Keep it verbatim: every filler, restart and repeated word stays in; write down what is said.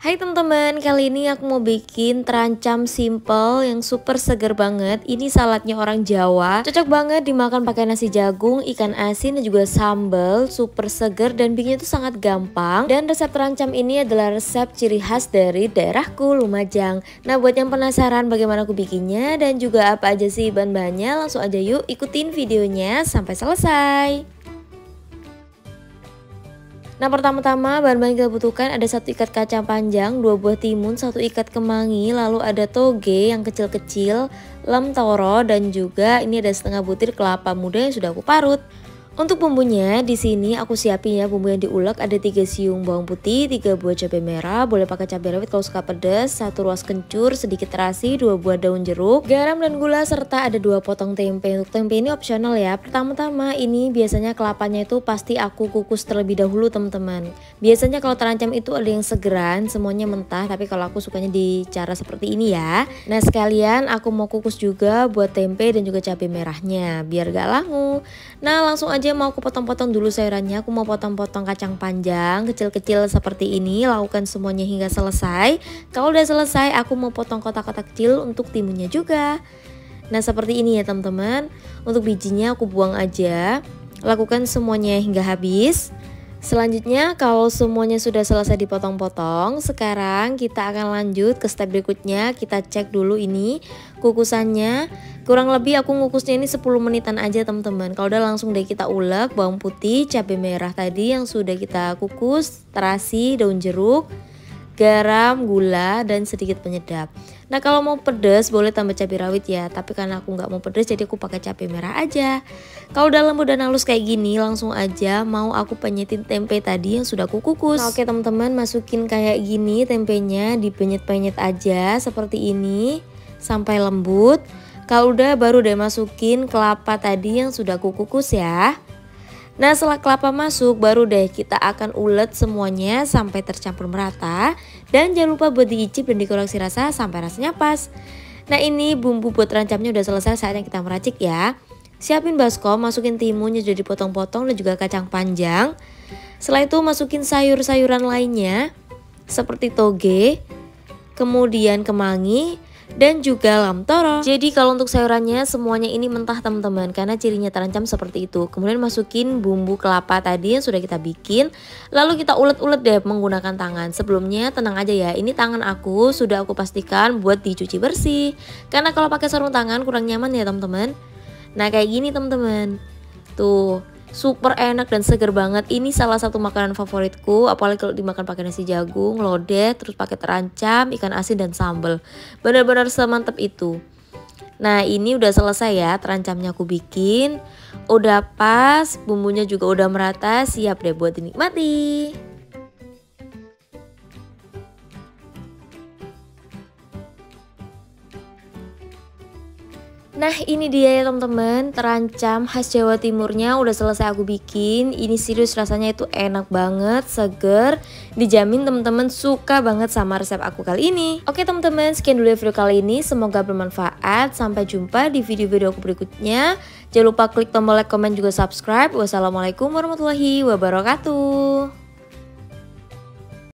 Hai teman-teman, kali ini aku mau bikin terancam simple yang super seger banget. Ini saladnya orang Jawa, cocok banget dimakan pakai nasi jagung, ikan asin dan juga sambal. Super seger dan bikinnya tuh sangat gampang. Dan resep terancam ini adalah resep ciri khas dari daerahku, Lumajang. Nah, buat yang penasaran bagaimana aku bikinnya dan juga apa aja sih bahan-bahannya, langsung aja yuk ikutin videonya sampai selesai. Nah, pertama-tama bahan-bahan yang kita butuhkan ada satu ikat kacang panjang, dua buah timun, satu ikat kemangi, lalu ada toge yang kecil-kecil, lem toro, dan juga ini ada setengah butir kelapa muda yang sudah aku parut. Untuk bumbunya di sini aku siapin ya, bumbu yang diulek ada tiga siung bawang putih, tiga buah cabai merah, boleh pakai cabai rawit kalau suka pedas, satu ruas kencur, sedikit terasi, dua buah daun jeruk, garam dan gula serta ada dua potong tempe. Untuk tempe ini opsional ya. Pertama-tama ini biasanya kelapanya itu pasti aku kukus terlebih dahulu teman-teman. Biasanya kalau terancam itu ada yang segeran, semuanya mentah, tapi kalau aku sukanya di cara seperti ini ya. Nah, sekalian aku mau kukus juga buat tempe dan juga cabai merahnya biar gak langu. Nah, langsung aja mau aku potong-potong dulu sayurannya. Aku mau potong-potong kacang panjang kecil-kecil seperti ini. Lakukan semuanya hingga selesai. Kalau udah selesai aku mau potong kotak-kotak kecil untuk timunnya juga. Nah, seperti ini ya teman-teman. Untuk bijinya aku buang aja. Lakukan semuanya hingga habis. Selanjutnya kalau semuanya sudah selesai dipotong-potong, sekarang kita akan lanjut ke step berikutnya. Kita cek dulu ini kukusannya. Kurang lebih aku ngukusnya ini sepuluh menitan aja teman-teman. Kalau udah langsung deh kita ulek bawang putih, cabai merah tadi yang sudah kita kukus, terasi, daun jeruk, garam, gula, dan sedikit penyedap. Nah, kalau mau pedas boleh tambah cabai rawit ya, tapi karena aku nggak mau pedas jadi aku pakai cabai merah aja. Kalau udah lembut dan halus kayak gini, langsung aja mau aku penyetin tempe tadi yang sudah aku kukus. Nah, oke teman-teman, masukin kayak gini tempenya, dipenyet-penyet aja seperti ini sampai lembut. Kalau udah baru deh masukin kelapa tadi yang sudah aku kukus ya. Nah, setelah kelapa masuk baru deh kita akan ulet semuanya sampai tercampur merata. Dan jangan lupa buat diicip dan dikoreksi rasa sampai rasanya pas. Nah, ini bumbu buat terancamnya udah selesai, saatnya kita meracik ya. Siapin baskom, masukin timunnya sudah dipotong-potong dan juga kacang panjang. Setelah itu masukin sayur-sayuran lainnya seperti toge, kemudian kemangi, dan juga lam toro. Jadi kalau untuk sayurannya semuanya ini mentah teman-teman, karena cirinya terancam seperti itu. Kemudian masukin bumbu kelapa tadi yang sudah kita bikin, lalu kita ulet-ulet deh menggunakan tangan. Sebelumnya tenang aja ya, ini tangan aku sudah aku pastikan buat dicuci bersih, karena kalau pakai sarung tangan kurang nyaman ya teman-teman. Nah, kayak gini teman-teman, tuh super enak dan seger banget. Ini salah satu makanan favoritku, apalagi kalau dimakan pakai nasi jagung, lodeh, terus pakai terancam, ikan asin dan sambal. Benar-benar semantap itu. Nah, ini udah selesai ya terancamnya aku bikin. Udah pas, bumbunya juga udah merata, siap deh buat dinikmati. Nah, ini dia ya teman-teman, terancam khas Jawa Timurnya udah selesai aku bikin. Ini serius rasanya itu enak banget, seger. Dijamin teman-teman suka banget sama resep aku kali ini. Oke teman-teman, sekian dulu ya video kali ini. Semoga bermanfaat. Sampai jumpa di video-video aku berikutnya. Jangan lupa klik tombol like, komen, juga subscribe. Wassalamualaikum warahmatullahi wabarakatuh.